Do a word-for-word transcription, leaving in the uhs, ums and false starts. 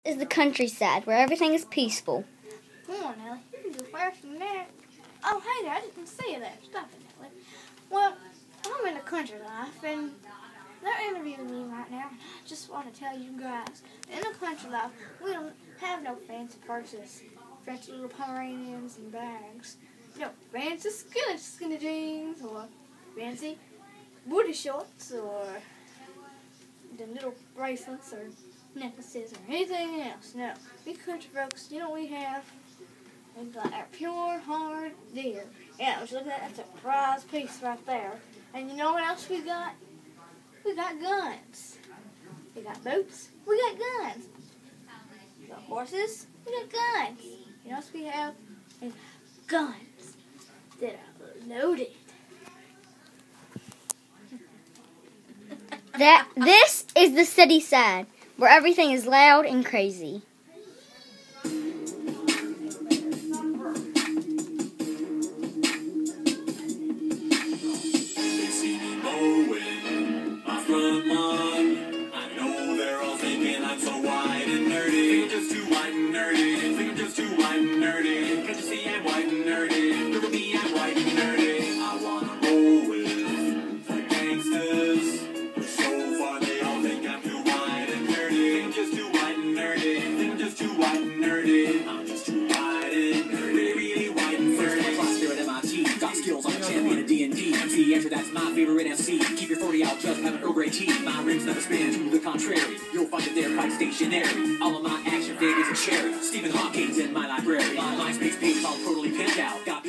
Is the countryside where everything is peaceful. Come on, Nellie. You can do faster than that. Oh, hey there. I didn't say that. Stop it, Nellie. Well, I'm in the country life, and they're interviewing me right now. I just want to tell you guys, in the country life, we don't have no fancy purses, fancy little Pomeranians and bags. No fancy skinny, skinny jeans, or fancy booty shorts, or the little bracelets, or necklaces, or anything else. No, we country folks, you know what we have? We've got our pure, hard deer. Yeah, I was looking at that. That's a prize piece right there. And you know what else we got? We got guns. We got boots. We got guns. We got horses. We got guns. You know what else we have? We have guns that are loaded. That this is the city side, where everything is loud and crazy. Enter, that's my favorite M C. Keep your forty out, just have an Earl Grey tea. My rims never spin, to the contrary. You'll find it there quite stationary. All of my action figures are cherry. Stephen Hawking's in my library. My MySpace page is all totally pinned out. Got